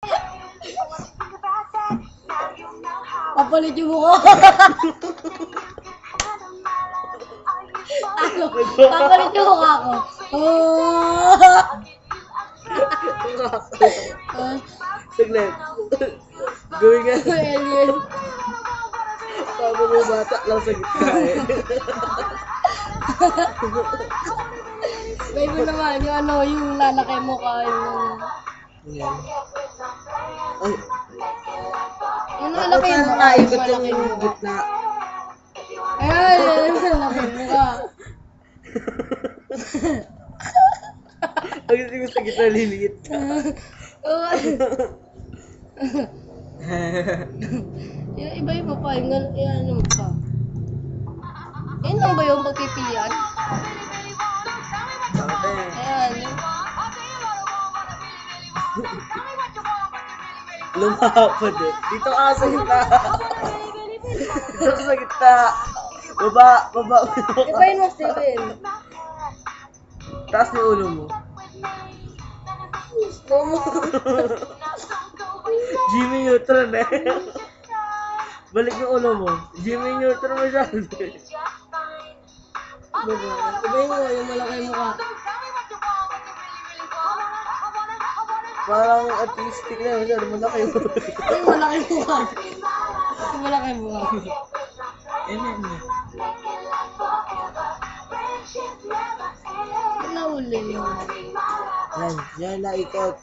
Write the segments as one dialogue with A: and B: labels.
A: Papalit yung mukha. Papalit yung mukha ko.
B: Saglit. Gawin nga.
A: Alien.
B: Paano mo bata lang sa gitna eh.
A: May mo naman, yung ano, yung lalaki mo ka, yung...
B: Yan. Ay.
A: Yung lalaki mo ka,
B: Naikot
A: yung malaki
B: yung
A: mo ka.
B: gitna.
A: Ayun, yung lalaki mo ka.
B: Pag hindi mo sa gitna liliit.
A: Yung iba yung pa, yung ano mo pa. Yan lang ba yung pagpipilian? Ayan.
B: Lumapad eh. Dito ka sa gitna. Dito ka sa gitna. Baba.
A: Ibahin mo, Steven.
B: Taas ni ulo mo. Jimmy Neutron eh. Balik yung ulo mo. Jimmy Neutron masyado eh.
A: Ibahin mo, yung malaki mo ka.
B: Parang artistic na masyado. Malaki mo.
A: Yung malaki mo ka. Yung malaki mo ka. Nahuli mo.
B: Yan naikot.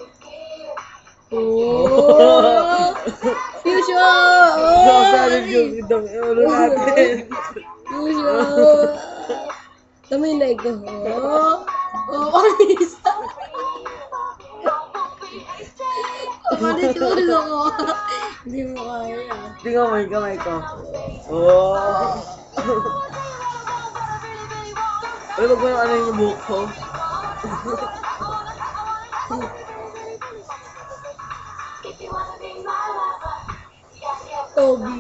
A: Oh! Fusion!
B: So, sabi yung idang ulo natin.
A: Fusion! Taminig ko. Panis! Panis yung ulo ko. Hindi mo kaya.
B: Tingnan mo yung kamay ko. Oh! Ay, wag mo yung ano yung buhok ko.
A: Toby.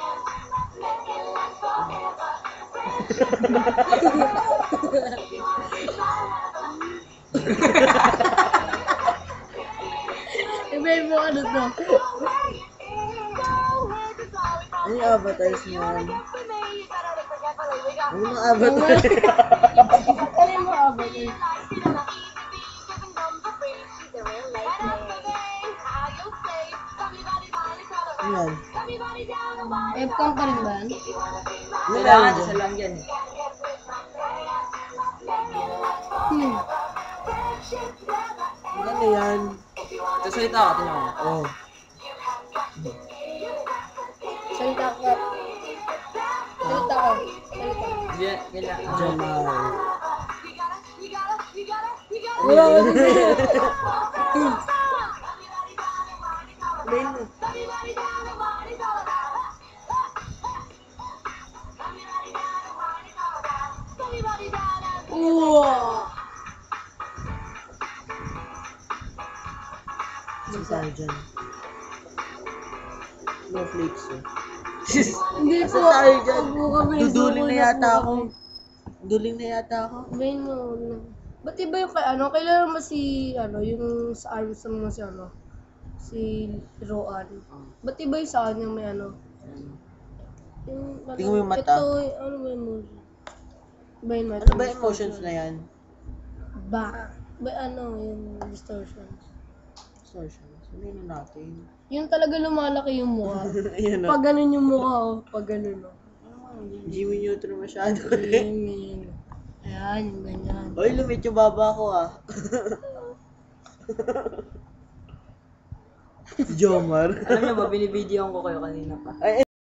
A: Ibig mo ano to?
B: Ano yung avatars mo yan? Ano yung avatars?
A: Ano yung mga abay?
B: Ano yan?
A: F-cam pa rin ba?
B: Kailangan isa lang yan. Ano yan?
C: Sasalita ka, tinan mo.
B: Oh.
A: Salita ko. Salita ko. Salita.
C: Yan lang.
B: Jamal.
A: Wala ko.
B: Main mo.
A: Wow!
B: Si Sarjan. No flakes eh.
A: Hindi
B: Asa
A: po.
B: tayo dyan?
A: Huwag mo kami.
B: Duduling na yata ako. Duling na yata ako.
A: Bain mo. Ba't iba yung kay ano? Kailan mo si ano, yung sa arms mo si ano? Si Roan. Ba't iba yung sa kanya may ano? Yung,
B: Tingnan mo yung mata.
A: Ito, ano ba yung emotion? Ba yung mata?
B: Ano ba emotions na yan?
A: Ba ano, yung distortions.
B: Distortions. Sabihin na natin.
A: Yung talaga lumalaki yung mukha.
B: Ayan o.
A: Pag ganun yung mukha, oh. Pag ganun, oh.
B: Jimmy Neutron masyado.
A: Ayan, ayan, yung ganyan.
B: Hoy, lumit yung baba ko ah. Si Jomar.
C: Alam niyo ba, binibidyoan ko kayo kanina pa.
B: Ay,